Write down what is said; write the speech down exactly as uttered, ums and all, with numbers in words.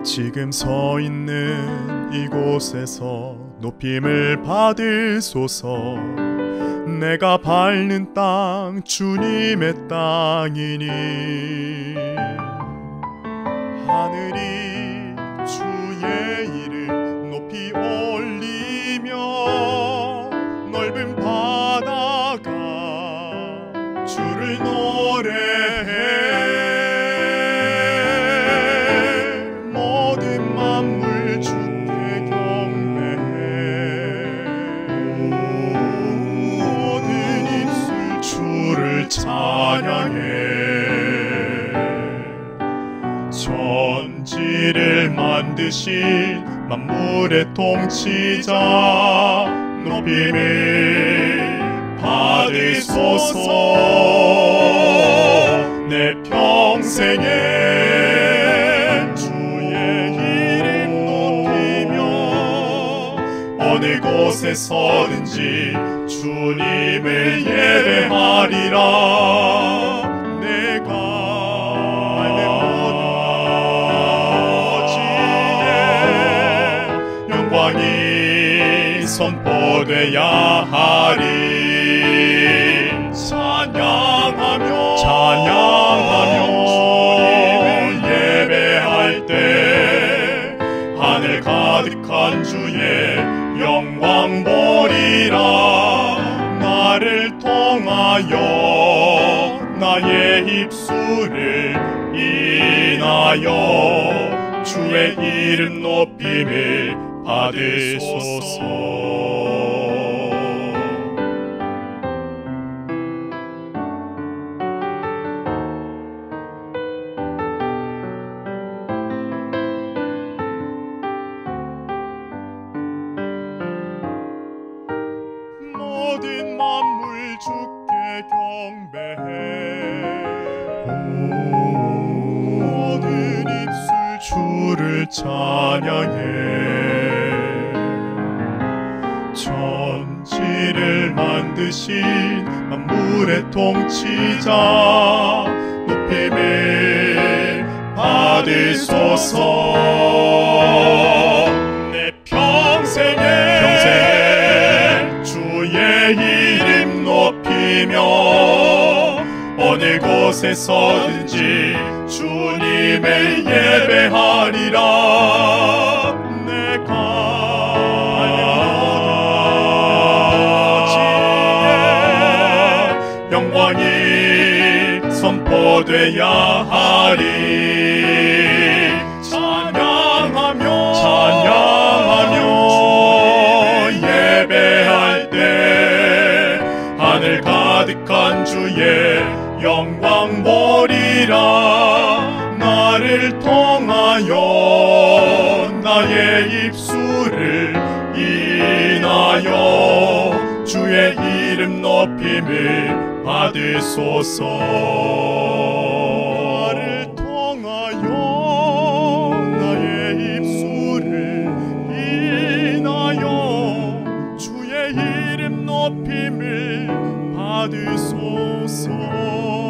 지금 서 있는 이곳에서 높임을 받으소서. 내가 밟는 땅 주님의 땅이니 하늘이 주의 이름 높이 올리며 넓은 바다가 주를 노래해. 모든 만물 주께 경배해. 모든 입술 주를 찬양해. 천지를 만드신 만물의 통치자 높임을 받으소서. 내 평생에 주의 이름 높이며 어느 곳에 서든지 주님을 예배하리라. 내가 밟는 모든 토지에 영광이 선포돼야 하리. 찬양하며 찬양하며 주님을 예배할 때 하늘 가득한 주의 영광 보리라. 나를 통하여 나의 입술을 인하여 주의 이름 높임을 받으소서. 모든 만물 주께 경배해. 모든 입술 주를 찬양해. 천지를 만드신 만물의 통치자 높임을 받으소서. 내 평생에, 평생에 주의 이름 높이며 어느 곳에 서든지 주님을 예배하리라. 내가 밟는 모든 토지에 영광이 선포돼야 하리. 찬양하며 찬양하며 예배할 때 하늘 가득한 주의 영광 보리라. 나를 통하여 나의 입술을 인하여 주의 이름 높임을 받으소서. 나를 통하여 나의 입술을 인하여 주의 이름 높임을 받으소서.